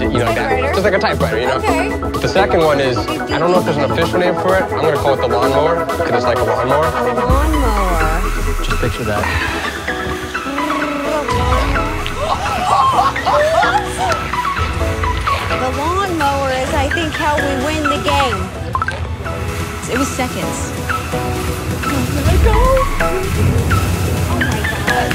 you know, that, just like a typewriter, you know? Okay. The second one is, I don't know if there's an official name for it. I'm gonna call it the lawnmower, because it's like a lawnmower. A lawnmower. Just picture that. The lawnmower is, I think, how we win the game. It was seconds. Can I go? Oh my God.